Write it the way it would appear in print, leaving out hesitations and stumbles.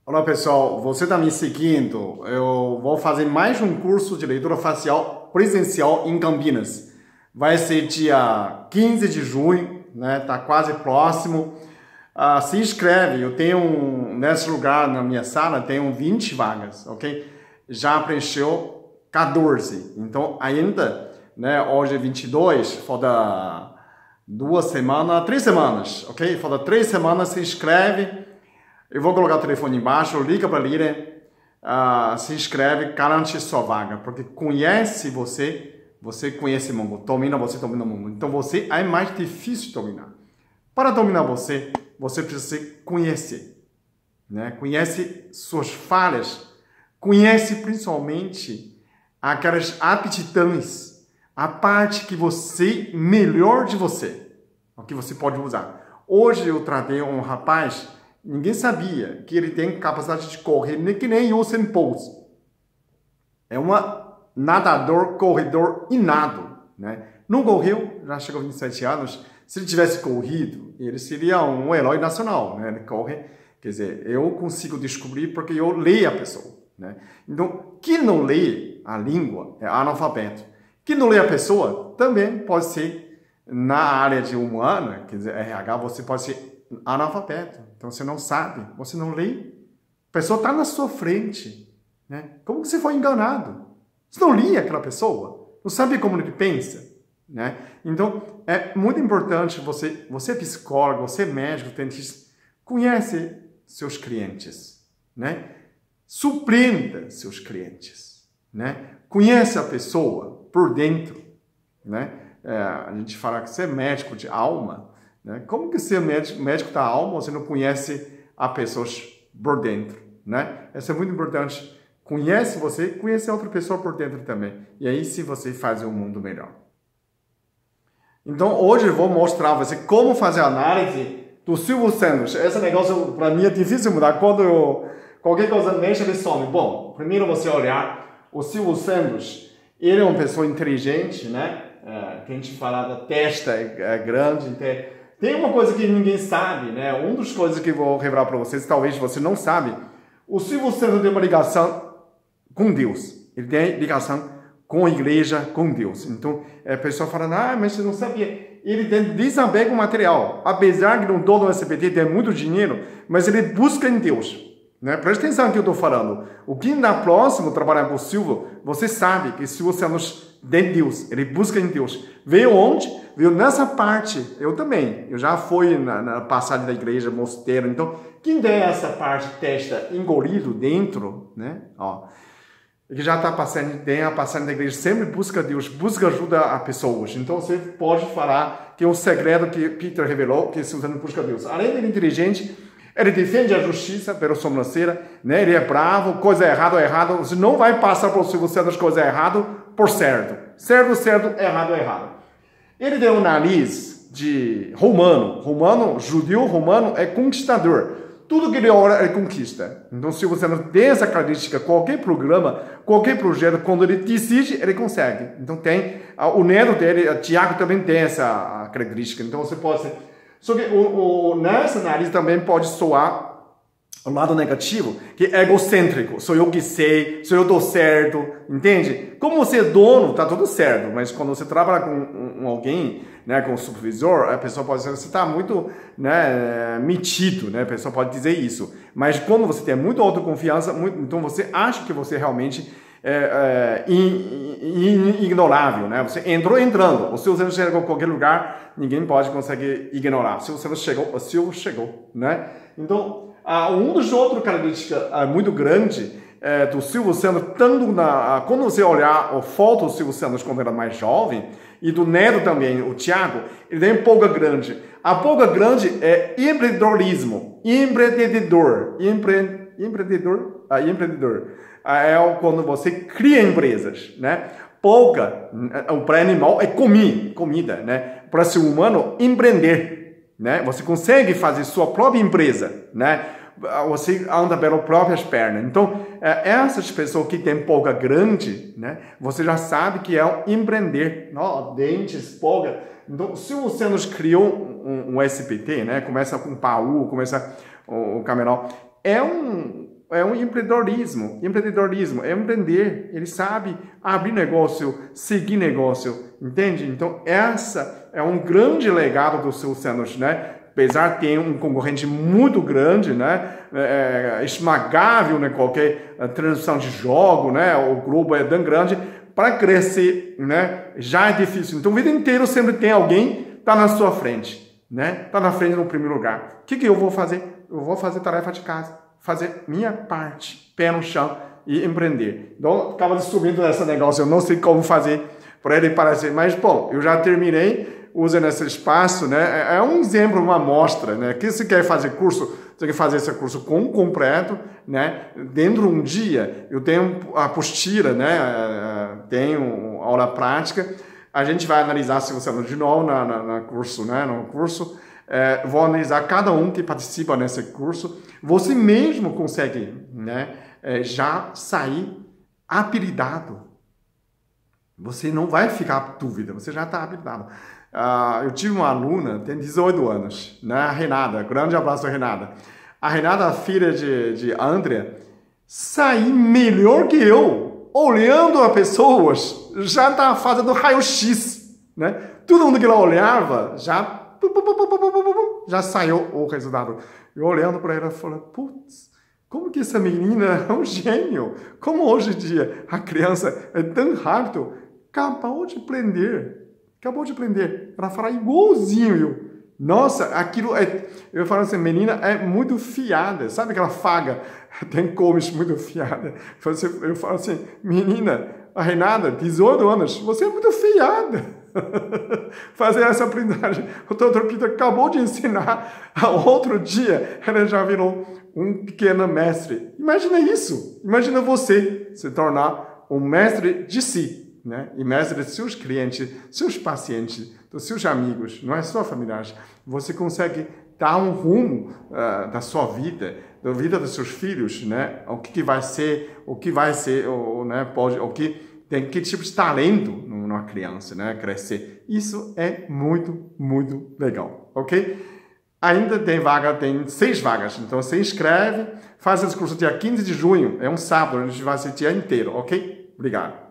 Olá pessoal, você está me seguindo? Eu vou fazer mais um curso de leitura facial presencial em Campinas. Vai ser dia 15 de junho, né? Tá quase próximo. Se inscreve, eu tenho nesse lugar na minha sala, tenho 20 vagas, ok? Já preencheu 14, então ainda, né? Hoje é 22, falta 3 semanas, ok? Falta 3 semanas, se inscreve. Eu vou colocar o telefone embaixo, liga para a Lilian, se inscreve, garante sua vaga, porque conhece você, você conhece o mundo, domina você, domina o mundo. Então você é mais difícil de dominar. Para dominar você, você precisa se conhecer, né? Conhece suas falhas, conhece principalmente aquelas aptidões, a parte que você, melhor de você, o que você pode usar. Hoje eu tratei um rapaz. Ninguém sabia que ele tem capacidade de correr, nem que nem Usain Bolt. É um nadador, corredor inato, né? Não correu, já chegou a 27 anos. Se ele tivesse corrido, ele seria um herói nacional, né? Ele corre, quer dizer, eu consigo descobrir porque eu leio a pessoa, né? Então, quem não lê a língua é analfabeto. Quem não lê a pessoa também pode ser, na área de humana, quer dizer, RH, você pode ser analfabeto. Então você não sabe, você não lê. A pessoa está na sua frente, né? Como que você foi enganado? Você não lia aquela pessoa? Não sabe como ele pensa, né? Então é muito importante você é psicólogo, você é médico, dentista, conhece seus clientes, né? Surpreenda seus clientes, né? Conhece a pessoa por dentro, né? A gente fala que você é médico de alma. Como que ser médico da alma, você não conhece a pessoas por dentro, né? Isso é muito importante. Conhece você, conhece a outra pessoa por dentro também. E aí sim você faz um mundo melhor. Então hoje eu vou mostrar a você como fazer a análise do Silvio Santos. Esse negócio para mim é difícil mudar. Quando qualquer coisa mexe, ele some. Bom, primeiro você olhar o Silvio Santos. Ele é uma pessoa inteligente, né? Que a gente fala da testa é grande, tem uma coisa que ninguém sabe, né? Uma das coisas que eu vou revelar para vocês, talvez você não sabe, o Silvio Santos tem uma ligação com Deus. Ele tem ligação com a igreja, com Deus. Então, a pessoa fala, mas você não sabia. Ele tem desapego material. Apesar que não todo o SBT tem muito dinheiro, mas ele busca em Deus. Né? Preste atenção no que eu estou falando. O que na próxima trabalhar com o Silvio, você sabe que Silvio Santos de Deus, ele busca em Deus. Veio onde? Veio nessa parte. Eu também. Eu já fui na passagem da igreja, mosteiro. Então, quem tem essa parte testa engolido dentro, né? Ó, que já está passando, tem a passagem da igreja, sempre busca Deus, busca ajuda a pessoas. Então, você pode falar que é um segredo que Peter revelou, que Silvio Santos busca Deus. Além de inteligente, ele defende a justiça pela sobrancelha, né? Ele é bravo, coisa errada é errado. Você não vai passar por Silvio Santos coisa errada por certo. Certo, certo, errado, errado. Ele tem um nariz de romano, judeu romano é conquistador. Tudo que ele olha, ele conquista. Então, se você não tem essa característica, qualquer programa, qualquer projeto, quando ele decide, ele consegue. Então, tem o neto dele, Tiago, também tem essa característica. Então, você pode ser... Só que nessa nariz também pode soar o lado negativo, que é egocêntrico. Sou eu que sei, sou eu que dou certo, entende? Como você é dono, tá tudo certo, mas quando você trabalha com alguém, né, com um supervisor, a pessoa pode dizer, você está muito, né, metido, né? A pessoa pode dizer isso. Mas quando você tem muita autoconfiança, então você acha que você realmente é ignorável, né? Você entrando. O Silvio Santos chegou em qualquer lugar, ninguém pode conseguir ignorar. O Silvio Santos chegou, o Silvio chegou, né? Então, um dos outros características muito grande do Silvio Santos, tanto quando você olhar a foto do Silvio Santos quando era mais jovem, e do neto também, o Tiago, ele tem polga grande. A polga grande é empreendedorismo, empreendedor. É quando você cria empresas, né? Polga, para animal é comida, né? Para ser humano, empreender, né? Você consegue fazer sua própria empresa, né? Você anda pelas próprias pernas. Então, essas pessoas que têm polga grande, né? Você já sabe que é um empreender. Dentes, polga. Então, se você nos criou um SPT, né? Começa com Paul, começa o Cameron. É um é um empreendedorismo. Empreendedorismo é empreender. Ele sabe abrir negócio, seguir negócio, entende? Então, essa é um grande legado do Silvio Santos, né? Apesar de ter um concorrente muito grande, né? Esmagável, né? Qualquer transição de jogo, né? O Globo é tão grande. Para crescer, né? Já é difícil. Então, a vida inteira sempre tem alguém que está na sua frente, né? Está na frente no primeiro lugar. O que eu vou fazer? Eu vou fazer tarefa de casa. Fazer minha parte, pé no chão e empreender. Então, acaba subindo esse negócio, eu não sei como fazer para ele parecer, mas, bom, eu já terminei usando esse espaço, né? É um exemplo, uma amostra, né? Que se quer fazer curso, você quer fazer esse curso completo, né? Dentro de um dia, eu tenho a apostila, né? Tenho aula prática, a gente vai analisar se você de novo no curso, né? No curso, vou analisar cada um que participa nesse curso. Você mesmo consegue, né, já sair habilitado. Você não vai ficar dúvida, você já está habilitado. Eu tive uma aluna, tem 18 anos, né, a Renata. Grande abraço, Renata. A Renata, filha de André, sai melhor que eu, olhando as pessoas, já está fazendo raio-x, né? Todo mundo que ela olhava, já saiu o resultado. Eu olhando para ela, falei, putz, como que essa menina é um gênio? Como hoje em dia a criança é tão rápido? Acabou de aprender. Ela fala igualzinho. Nossa, aquilo é... Eu falo assim, menina é muito fiada. Sabe aquela faga? Tem comes muito fiada. Eu falo assim, menina, a Renata, 18 anos, você é muito fiada. Fazer essa aprendizagem. O Dr. Peter acabou de ensinar. Outro dia, ela já virou um pequeno mestre. Imagina isso. Imagina você se tornar um mestre de si, né? E mestre de seus clientes, seus pacientes, dos seus amigos, não é só familiares. Você consegue dar um rumo da sua vida, da vida dos seus filhos, né? O que vai ser, né? Tem que tipo de talento numa criança, né? Crescer. Isso é muito, muito legal, ok? Ainda tem 6 vagas. Então, se inscreve, faz esse curso dia 15 de junho. É um sábado, a gente vai ser o dia inteiro, ok? Obrigado.